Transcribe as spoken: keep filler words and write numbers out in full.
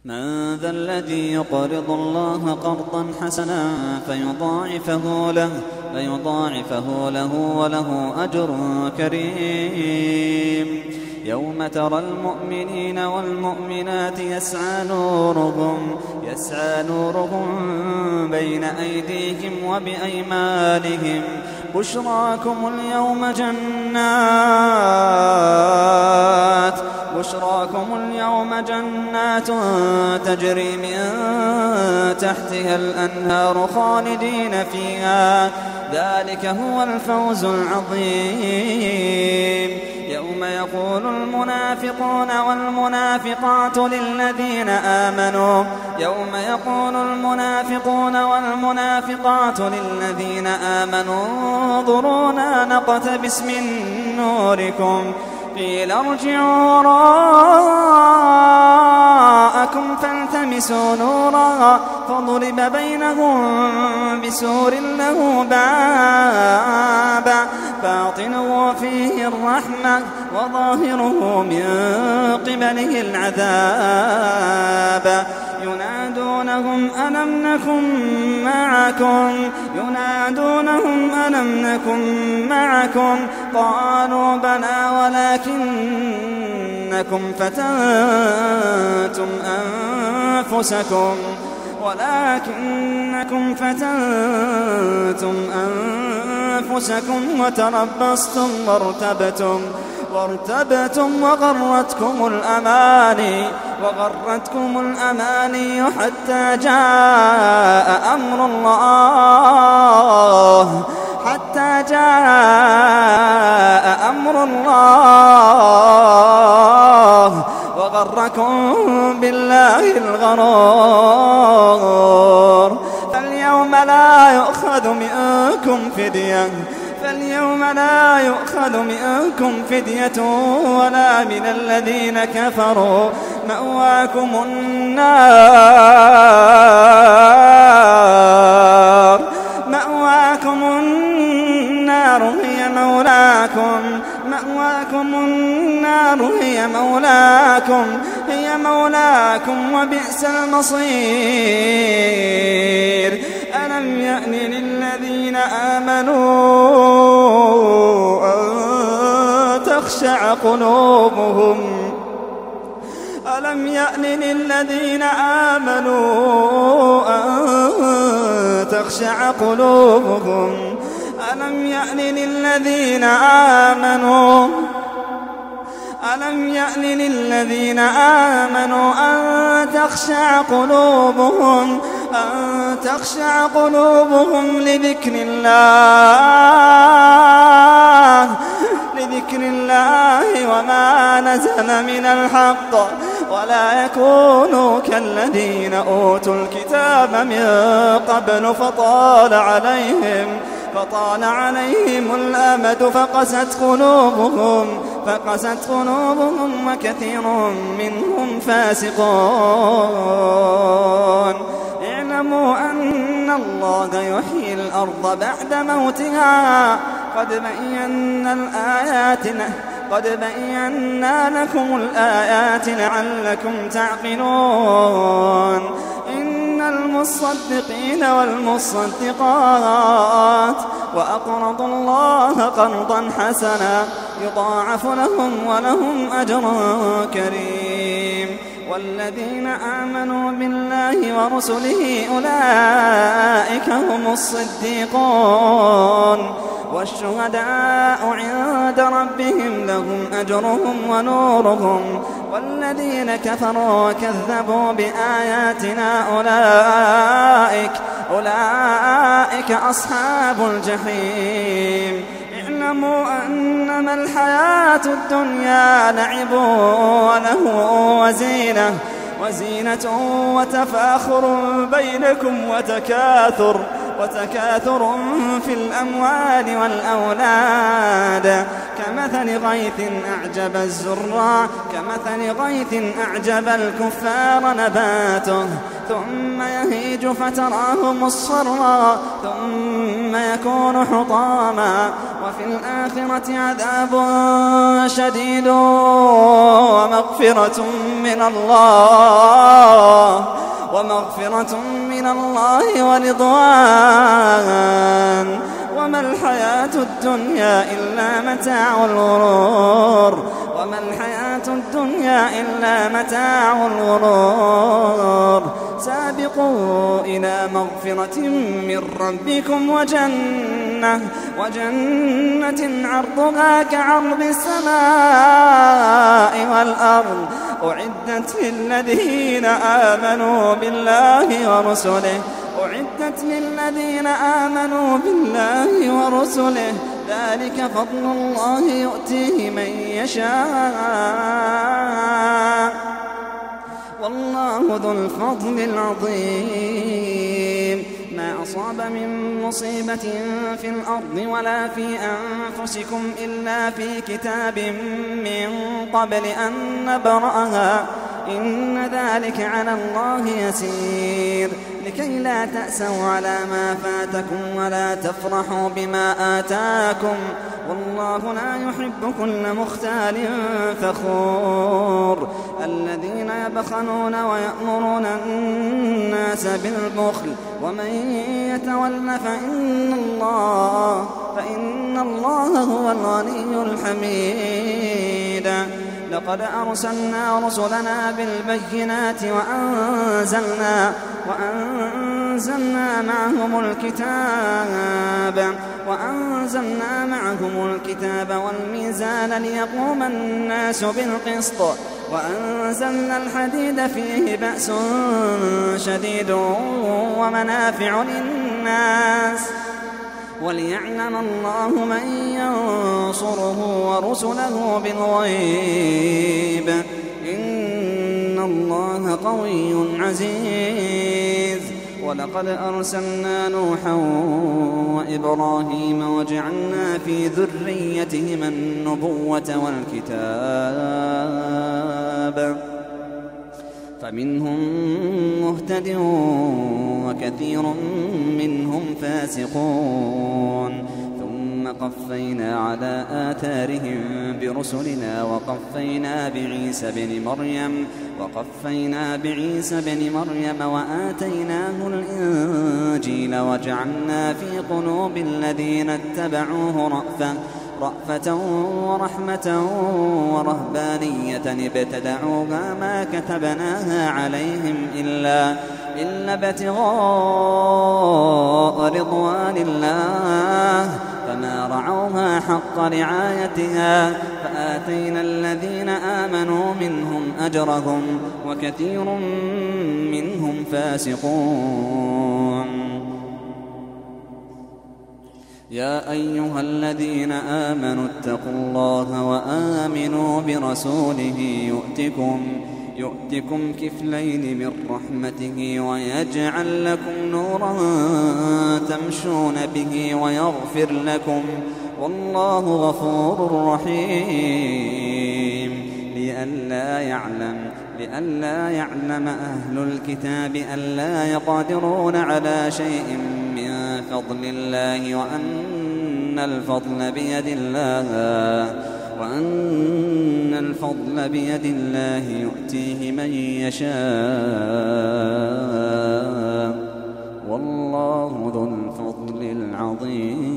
من ذا الذي يقرض الله قرضا حسنا فيضاعفه له, فيضاعفه له وله أجر كريم. يوم ترى المؤمنين والمؤمنات يسعى نورهم, يسعى نورهم بين أيديهم وبأيمانهم بشراكم اليوم جنات, بشراكم اليوم جنات تجري من تحتها الأنهار خالدين فيها, ذلك هو الفوز العظيم. يوم يقول المنافقون والمنافقات للذين آمنوا يوم يقول المنافقون والمنافقات للذين آمنوا انظرونا نقتبس من نوركم قيل ارجعوا وراءكم فالتمسوا نورا فضرب بينهم بسور له باب باطنه فيه الرحمة وظاهره من قبله العذاب. ينادونهم ألم نكن معكم ينادونهم ألم نكن معكم قالوا بلى ولكنكم فتنتم أنفسكم ولكنكم فتنتم أنفسكم وتربصتم وارتبتم وارتبتم وغرتكم الأماني وغرتكم الأماني حتى جاء أمر الله حتى جاء أمر الله وغركم بالله الغرور. فاليوم لا يؤخذ منكم فدية فاليوم لا يؤخذ منكم فدية ولا من الذين كفروا مأواكم النار مأواكم النار هي مولاكم مأواكم النار هي مولاكم هي مولاكم وبئس المصير. ألم يأن للذين آمنوا أن تخشع قلوبهم ألم يأن للذين آمنوا أن تخشع قلوبهم ألم يأن للذين آمنوا ألم يأن للذين آمنوا أن تخشع قلوبهم أن تخشع قلوبهم لذكر الله لذكر الله وما نزل من الحق ولا يكونوا كالذين أوتوا الكتاب من قبل فطال عليهم فطال عليهم الأمد فقست قلوبهم فقست قلوبهم وكثير منهم فاسقون. اعلموا أن الله يحيي الأرض بعد موتها قد بينا الآيات قد بينا لكم الآيات لعلكم تعقلون. إن المصدقين والمصدقات وأقرضوا الله قرضا حسنا يضاعف لهم ولهم أجر كريم. والذين آمنوا بالله ورسله أولئك هم الصديقون والشهداء عند ربهم لهم أجرهم ونورهم. والذين كفروا وكذبوا بآياتنا أولئك أولئك أصحاب الجحيم. اعلموا أنما الحياة الدنيا لعب وله وزينة وزينة وتفاخر بينكم وتكاثر وتكاثر في الأموال والأولاد كمثل غيث أعجب الزراع كمثل غيث أعجب الكفار نباته ثم يهيج فتراه مصفرا ثم يكون حطاما وفي الآخرة عذاب شديد ومغفرة من الله ومغفرة من الله ورضوان وما الحياة الدنيا إلا متاع الغرور وما الحياة الدنيا إلا متاع الغرور سابقوا إلى مغفرة من ربكم وجنة وجنة عرضها كعرض السماء والأرض أعدت للذين آمنوا بالله ورسله أعدت للذين آمنوا بالله ورسله ذلك فضل الله يؤتيه من يشاء والله ذو الفضل العظيم ما أصاب من مصيبة في الأرض ولا في أنفسكم إلا في كتاب من قبل أن نبرأها إن ذلك على الله يسير لكي لا تأسوا على ما فاتكم ولا تفرحوا بما آتاكم والله لا يحب كل مختال فخور الذين يبخلون ويأمرون الناس بالبخل ومن يتول فإن الله فإن الله هو الغني الحميد لقد أرسلنا رسلنا بالبينات وأنزلنا وأنزلنا معهم الكتاب وأنزلنا معهم الكتاب والميزان ليقوم الناس بالقسط وأنزلنا الحديد فيه بأس شديد ومنافع للناس وليعلم الله من ينصره ورسله بالغيب إن الله قوي عزيز ولقد أرسلنا نوحا وإبراهيم وجعلنا في ذريتهما النبوة والكتاب فمنهم مهتد وكثير منهم فاسقون ثم قفينا على آثارهم برسلنا وقفينا بعيسى بن مريم وقفينا بعيسى بن مريم وآتيناه الإنجيل وجعلنا في قلوب الذين اتبعوه رأفة رأفة ورحمة ورهبانية ابتدعوها ما كتبناها عليهم إلا إلا ابتغاء رضوان الله فما رعوها حق رعايتها فآتينا الذين آمنوا منهم أجرهم وكثير منهم فاسقون يا أيها الذين آمنوا اتقوا الله وآمنوا برسوله يؤتكم يؤتكم كفلين من رحمته ويجعل لكم نورا تمشون به ويغفر لكم والله غفور رحيم لئلا يعلم لئلا يعلم أهل الكتاب ألا يقدرون على شيء من فضل الله وأن الفضل بيد الله وأن الفضل بيد الله يؤتيه من يشاء والله ذو الفضل العظيم